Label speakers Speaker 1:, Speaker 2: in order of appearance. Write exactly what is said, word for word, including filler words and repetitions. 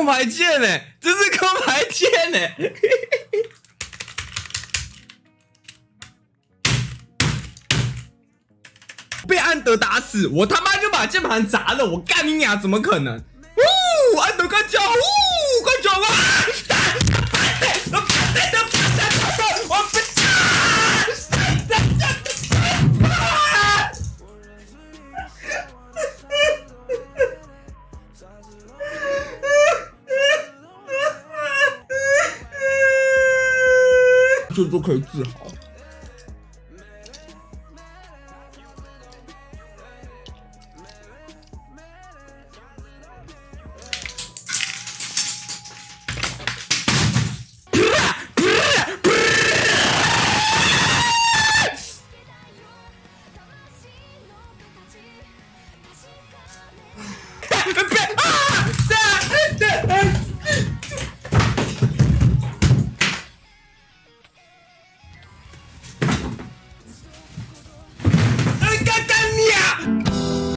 Speaker 1: 空白键呢、欸，这是空白键呢、欸。被安德打死，我他妈就把键盘砸了，我干你娘，怎么可能？呜，安德快叫，呜，快叫啊！这都可以治好。别